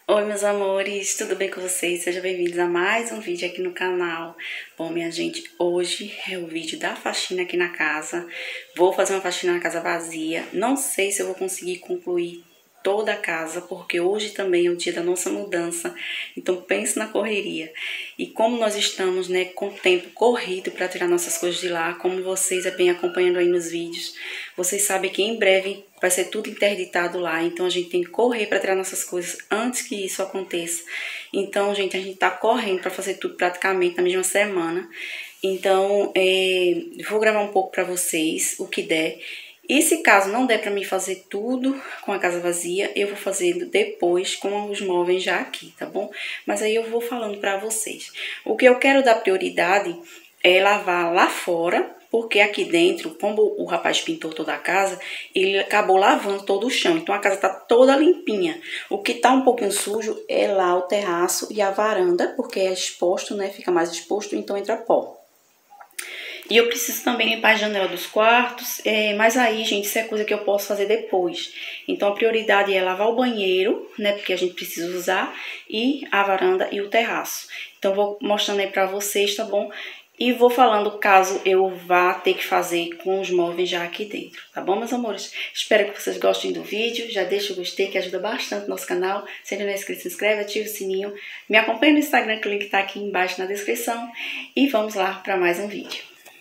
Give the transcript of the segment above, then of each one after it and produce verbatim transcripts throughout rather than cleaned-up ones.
Oi meus amores, tudo bem com vocês? Sejam bem-vindos a mais um vídeo aqui no canal. Bom, minha gente, hoje é o vídeo da faxina aqui na casa. Vou fazer uma faxina na casa vazia. Não sei se eu vou conseguir concluir toda a casa, porque hoje também é o dia da nossa mudança. Então pense na correria. E como nós estamos, né, com o tempo corrido para tirar nossas coisas de lá, como vocês bem acompanhando aí nos vídeos, vocês sabem que em breve vai ser tudo interditado lá, então a gente tem que correr para tirar nossas coisas antes que isso aconteça. Então, gente, a gente tá correndo para fazer tudo praticamente na mesma semana. Então, é, vou gravar um pouco para vocês, o que der. E se caso não der para mim fazer tudo com a casa vazia, eu vou fazendo depois com os móveis já aqui, tá bom? Mas aí eu vou falando para vocês. O que eu quero dar prioridade é lavar lá fora, porque aqui dentro, como o rapaz pintou toda a casa, ele acabou lavando todo o chão. Então a casa tá toda limpinha. O que tá um pouquinho sujo é lá o terraço e a varanda, porque é exposto, né? Fica mais exposto, então entra pó. E eu preciso também limpar a janela dos quartos, é, mas aí, gente, isso é coisa que eu posso fazer depois. Então a prioridade é lavar o banheiro, né? Porque a gente precisa usar, e a varanda e o terraço. Então vou mostrando aí pra vocês, tá bom? E vou falando caso eu vá ter que fazer com os móveis já aqui dentro, tá bom, meus amores? Espero que vocês gostem do vídeo, já deixa o gostei que ajuda bastante o nosso canal. Se ainda não é inscrito, se inscreve, ativa o sininho. Me acompanhe no Instagram, que o link tá aqui embaixo na descrição. E vamos lá para mais um vídeo.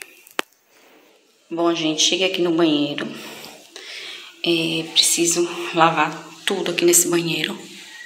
Bom, gente, cheguei aqui no banheiro. É, preciso lavar tudo aqui nesse banheiro.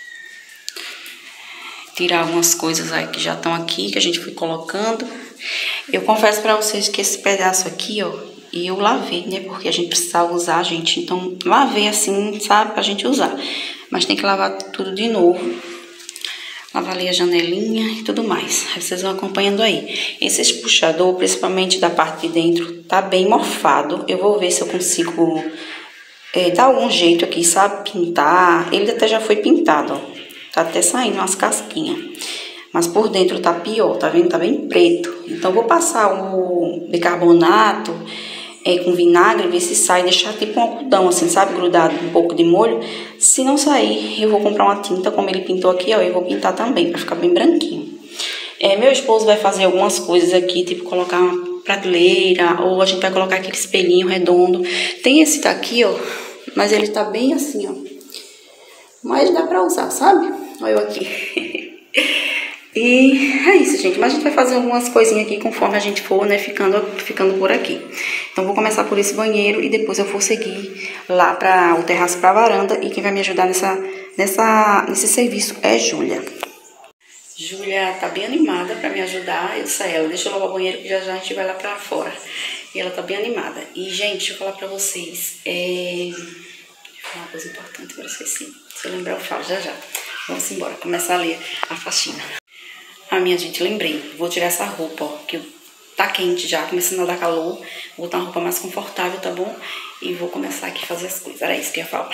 Tirar algumas coisas aí que já estão aqui, que a gente foi colocando. Eu confesso pra vocês que esse pedaço aqui, ó, eu lavei, né? Porque a gente precisava usar, gente. Então, lavei assim, sabe? Pra gente usar. Mas tem que lavar tudo de novo. Lavar ali a janelinha e tudo mais. Aí vocês vão acompanhando aí. Esse puxador, principalmente da parte de dentro, tá bem mofado. Eu vou ver se eu consigo é, dar algum jeito aqui, sabe? Pintar. Ele até já foi pintado, ó. Tá até saindo umas casquinhas. Mas por dentro tá pior, tá vendo? Tá bem preto. Então, vou passar o bicarbonato é, com vinagre, ver se sai. Deixar tipo um algodão, assim, sabe? Grudado, um pouco de molho. Se não sair, eu vou comprar uma tinta, como ele pintou aqui, ó. Eu vou pintar também, pra ficar bem branquinho. É, meu esposo vai fazer algumas coisas aqui, tipo colocar uma prateleira. Ou a gente vai colocar aquele espelhinho redondo. Tem esse daqui, ó. Mas ele tá bem assim, ó. Mas dá pra usar, sabe? Olha eu aqui. E é isso, gente. Mas a gente vai fazer algumas coisinhas aqui conforme a gente for, né, ficando, ficando por aqui. Então, vou começar por esse banheiro e depois eu vou seguir lá para o terraço, para a varanda. E quem vai me ajudar nessa, nessa, nesse serviço é Júlia. Júlia tá bem animada para me ajudar. Eu sei ela, deixa eu lavar o banheiro que já já a gente vai lá para fora. E ela tá bem animada. E, gente, deixa eu falar para vocês. É... Uma coisa importante, agora esqueci. Se eu lembrar, eu falo já já. Vamos embora, começar a ler a faxina. Ah, minha gente, lembrei. Vou tirar essa roupa, ó, que tá quente já, começando a dar calor. Vou botar uma roupa mais confortável, tá bom? E vou começar aqui a fazer as coisas. Era isso que eu ia falar.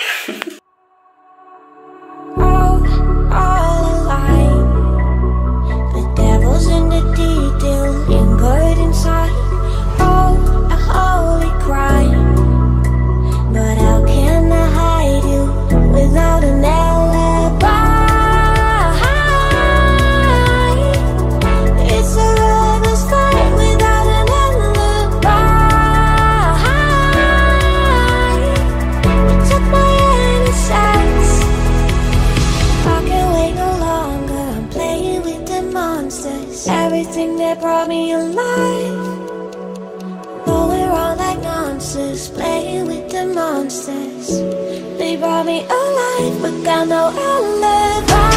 Everything that brought me alive, though we're all like monsters, playing with the monsters. They brought me alive, but got no alibi.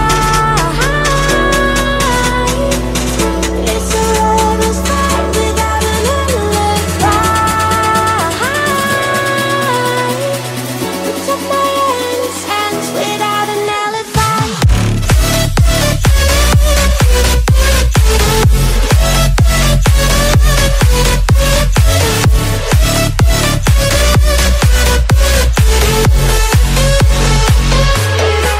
It's a lover's fight without an alibi. Took my innocence without an alibi. We'll be right back.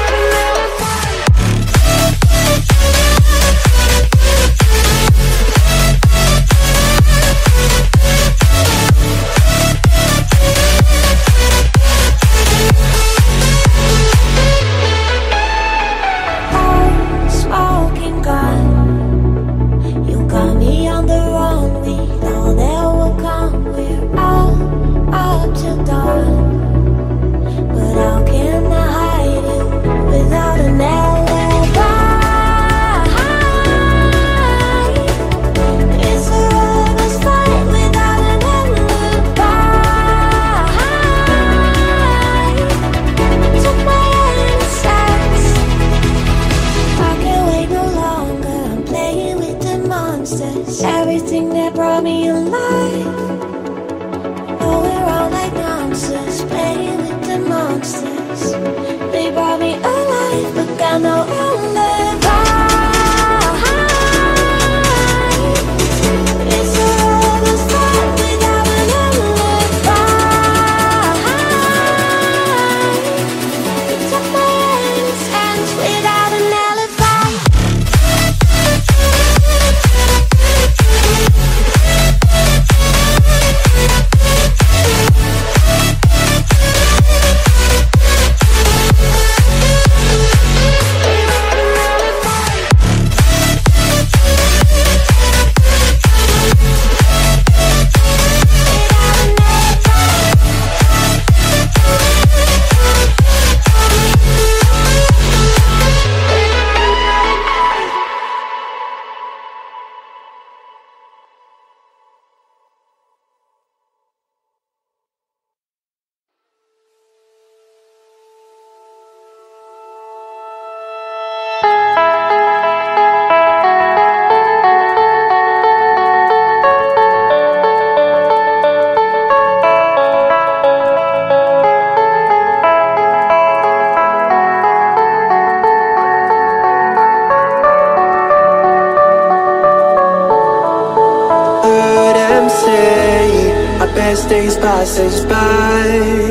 as days passes by,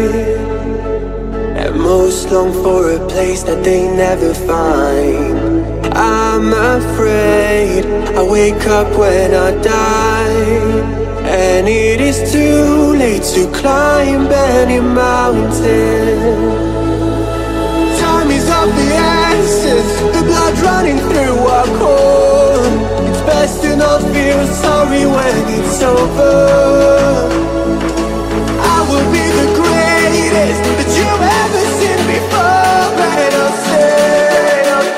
and most long for a place that they never find. I'm afraid I wake up when I die, and it is too late to climb any mountain. Time is of the essence, the blood running through our core. It's best to not feel sorry when it's over. I will be the greatest that you've ever seen before, and I'll stay, I'll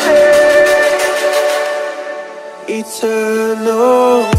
stay eternal.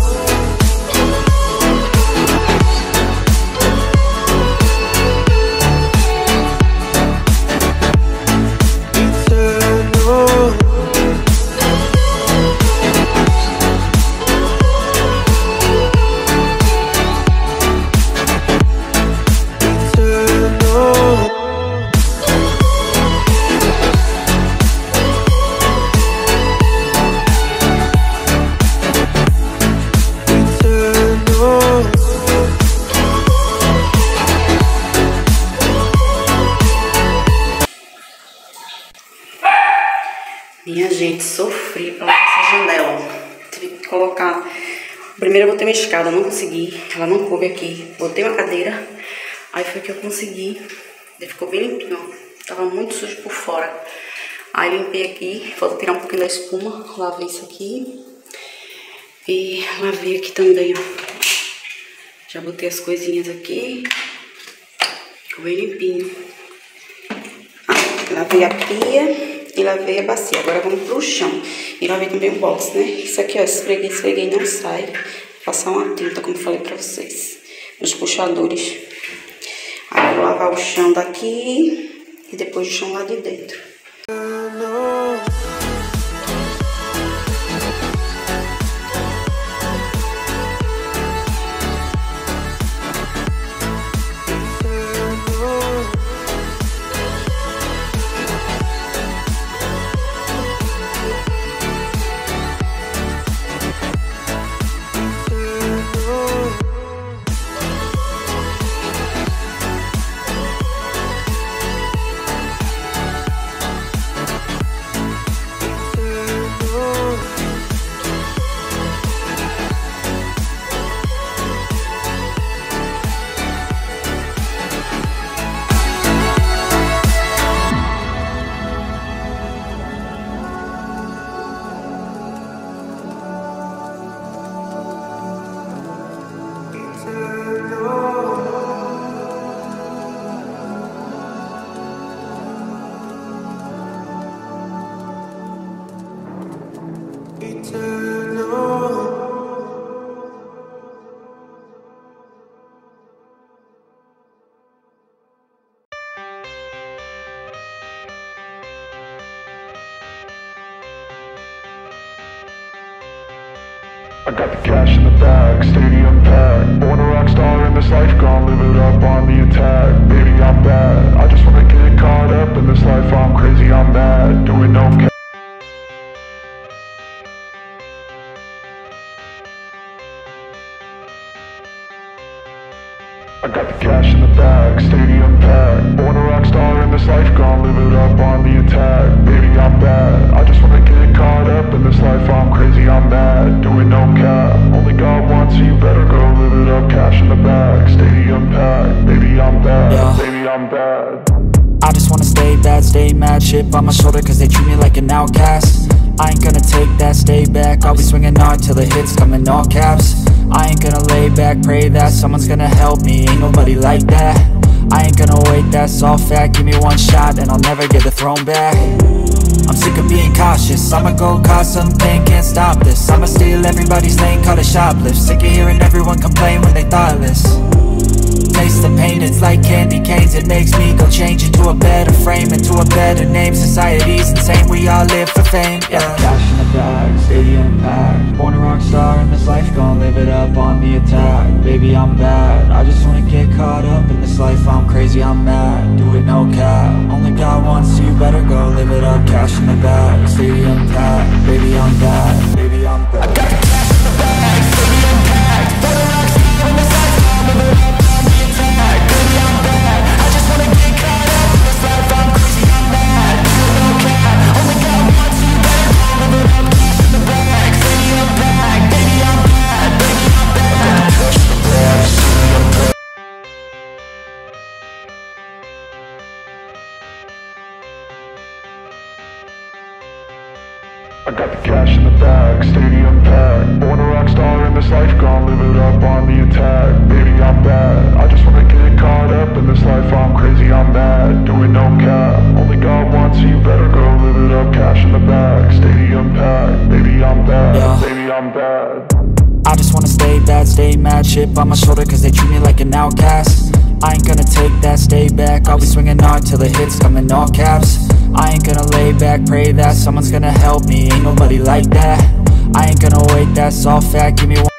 Minha gente, sofri pra essa janela. Tive que colocar. Primeiro eu botei uma escada, não consegui. Ela não coube aqui. Botei uma cadeira. Aí foi que eu consegui. Ele ficou bem limpinho, ó. Tava muito sujo por fora. Aí limpei aqui. Falta tirar um pouquinho da espuma. Lavei isso aqui. E lavei aqui também, ó. Já botei as coisinhas aqui. Ficou bem limpinho. Ah, lavei a pia. E lavei a bacia. Agora vamos pro chão. E lavei também o box, né? Isso aqui, ó, esfreguei, esfreguei, não sai. Vou passar uma tinta, como eu falei pra vocês. Nos puxadores. Aí eu vou lavar o chão daqui e depois o chão lá de dentro. I got the cash in the bag, stadium packed. Born a rock star in this life, gon' live it up on the attack. Baby, I'm bad, I just wanna get caught up in this life. I'm crazy, I'm mad, doing no cap. I got the cash in the bag, stadium packed. Born a rock star in this life, gon' live it up on the attack. Baby, I'm bad, I just wanna get caught up in this life. I'm crazy, I'm mad, doing no cap. Only God wants you, better go live it up. Cash in the bag, stadium packed. Baby, I'm bad, yeah. Baby, I'm bad. I just wanna stay bad, stay mad. Chip on my shoulder cause they treat me like an outcast. I ain't gonna take that, stay back. I'll be swinging hard till the hits come in all caps. I ain't gonna lay back, pray that someone's gonna help me. Ain't nobody like that. I ain't gonna wait, that's all fact. Give me one shot and I'll never get the throne back. I'm sick of being cautious, I'ma go cause something, can't stop this. I'ma steal everybody's lane, call it shoplift. Sick of hearing everyone complain when they thoughtless. Taste the pain, it's like candy canes. It makes me go change into a better frame, into a better name. Society's insane, we all live for fame, yeah. Cash in the bag, stadium packed. Born a rock star in this life, gon' live it up on the attack. Baby, I'm bad, I just wanna get caught up in this life. I'm crazy, I'm mad, do it no cap. Only God wants you, better go live it up. Cash in the bag, stadium packed. Baby, I'm bad, baby, I'm bad. I got the cash in the bag, stadium packed. Born a rock star in this life, gon' live it up on the I got the cash in the bag, stadium packed. Born a rock star in this life, gonna live it up on the attack. Baby, I'm bad, I just wanna get caught up in this life. I'm crazy, I'm mad, doing no cap. Only God wants you, better go live it up. Cash in the bag, stadium packed. Baby, I'm bad, yeah. Baby, I'm bad. I just wanna stay bad, stay mad. Chip on my shoulder cause they treat me like an outcast. I ain't gonna take that, stay back. I'll be swinging hard till the hits come in all caps. I ain't gonna lay back, pray that someone's gonna help me. Ain't nobody like that. I ain't gonna wait, that's all fact. Give me one.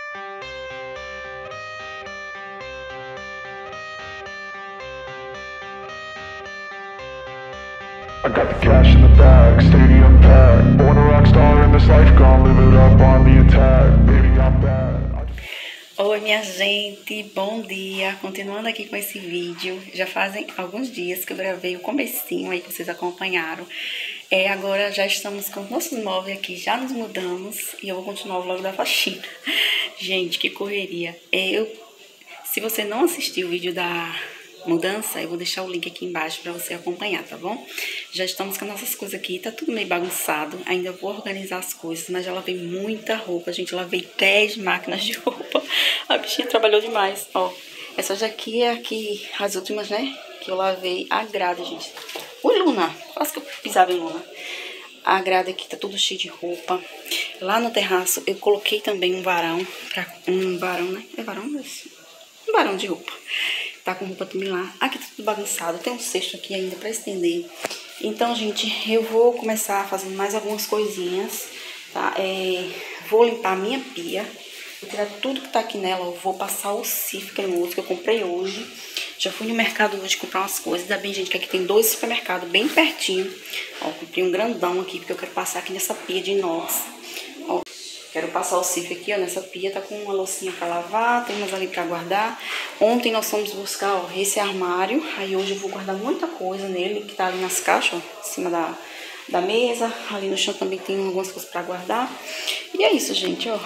I got the cash in the bag, stadium packed. Born a rock star in this life, gonna live it up on the attack. Baby, I'm bad. Oi, minha gente, bom dia. Continuando aqui com esse vídeo, já fazem alguns dias que eu gravei o comecinho aí que vocês acompanharam. É, agora já estamos com os nossos móveis aqui, já nos mudamos e eu vou continuar o vlog da faxina. Gente, que correria. É, eu, se você não assistiu o vídeo da mudança, eu vou deixar o link aqui embaixo pra você acompanhar, tá bom? Já estamos com as nossas coisas aqui, tá tudo meio bagunçado, ainda vou organizar as coisas, mas já lavei muita roupa, gente, eu lavei dez máquinas de roupa, a bichinha trabalhou demais, ó. Essa daqui é aqui, as últimas, né, que eu lavei, a grade, gente. Ui, Luna, quase que eu pisava em Luna. A grade aqui tá tudo cheio de roupa. Lá no terraço eu coloquei também um varão, pra, um varão, né, é varão mesmo? Um varão de roupa. Tá com roupa também lá. Aqui tá tudo bagunçado. Tem um cesto aqui ainda pra estender. Então, gente, eu vou começar fazendo mais algumas coisinhas, tá? É, vou limpar a minha pia. Vou tirar tudo que tá aqui nela. Eu vou passar o Cif cremoso que eu comprei hoje. Já fui no mercado hoje comprar umas coisas. Ainda bem, gente, que aqui tem dois supermercados bem pertinho. Ó, comprei um grandão aqui, porque eu quero passar aqui nessa pia de inox. Ó. Quero passar o Cif aqui, ó, nessa pia, tá com uma loucinha pra lavar, tem umas ali pra guardar. Ontem nós fomos buscar, ó, esse armário, aí hoje eu vou guardar muita coisa nele, que tá ali nas caixas, ó, em cima da, da mesa. Ali no chão também tem algumas coisas pra guardar. E é isso, gente, ó.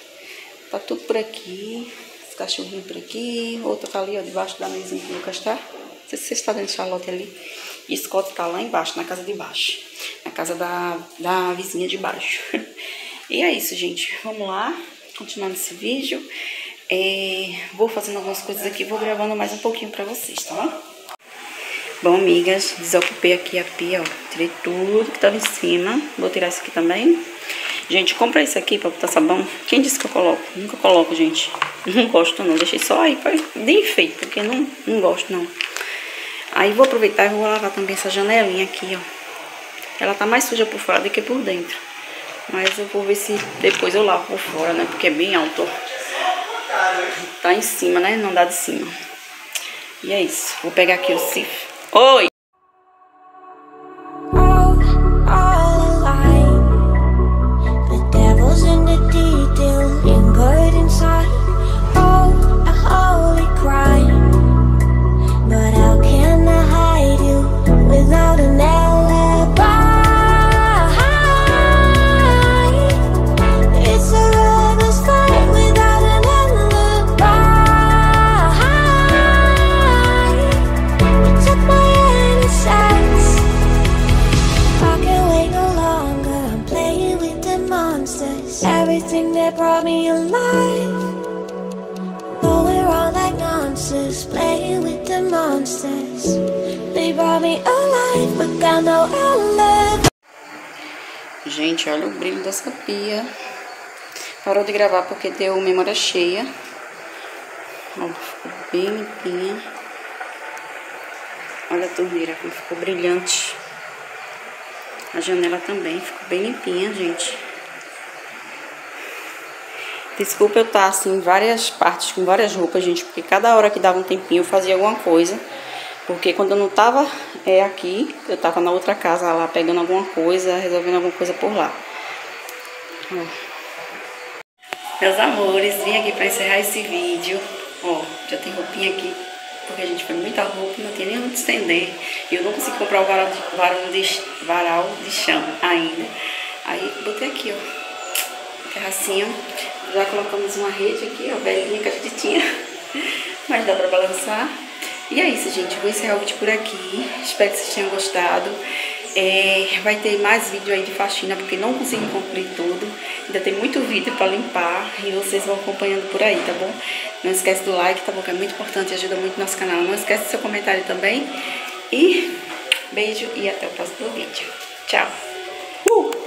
Tá tudo por aqui, os cachorrinhos por aqui, outra tá ali, ó, debaixo da mesinha que o Lucas tá. Não sei se vocês estão vendo Charlotte ali. E Scott tá lá embaixo, na casa de baixo, na casa da, da vizinha de baixo. E é isso, gente. Vamos lá, continuando esse vídeo. É, vou fazendo algumas coisas aqui, vou gravando mais um pouquinho pra vocês, tá bom? Bom, amigas, desocupei aqui a pia, ó. Tirei tudo que tava em cima. Vou tirar isso aqui também. Gente, comprei isso aqui pra botar sabão. Quem disse que eu coloco? Nunca coloco, gente. Não gosto não, deixei só aí pra de enfeite, porque não, não gosto não. Aí vou aproveitar e vou lavar também essa janelinha aqui, ó. Ela tá mais suja por fora do que por dentro. Mas eu vou ver se depois eu lavo por fora, né? Porque é bem alto. Tá em cima, né? Não dá de cima. E é isso. Vou pegar aqui o Cif. Oi! Everything that brought me alive, going around like nonsense, playing with the monsters. They brought me alive, but got no outlet. Gente, olha o brilho dessa pia. Parou de gravar porque deu memória cheia. Ó, ficou bem limpinha. Olha a torneira como ficou brilhante. A janela também ficou bem limpinha, gente. Desculpa eu estar assim em várias partes, com várias roupas, gente, porque cada hora que dava um tempinho eu fazia alguma coisa. Porque quando eu não tava é, aqui, eu tava na outra casa lá, pegando alguma coisa, resolvendo alguma coisa por lá. Ó. Meus amores, vim aqui pra encerrar esse vídeo. Ó, já tem roupinha aqui, porque a gente foi muita roupa, não tinha nem onde estender. E eu não consegui comprar o varal de, varal de, varal de chão ainda. Aí botei aqui, ó, terracinho. Já colocamos uma rede aqui, ó, velhinha que a gente tinha, mas dá pra balançar. E é isso, gente, vou encerrar o vídeo por aqui. Espero que vocês tenham gostado. É, vai ter mais vídeo aí de faxina, porque não consegui concluir tudo. Ainda tem muito vídeo pra limpar e vocês vão acompanhando por aí, tá bom? Não esquece do like, tá bom? Que é muito importante e ajuda muito o nosso canal. Não esquece do seu comentário também. E beijo e até o próximo vídeo. Tchau! Uh!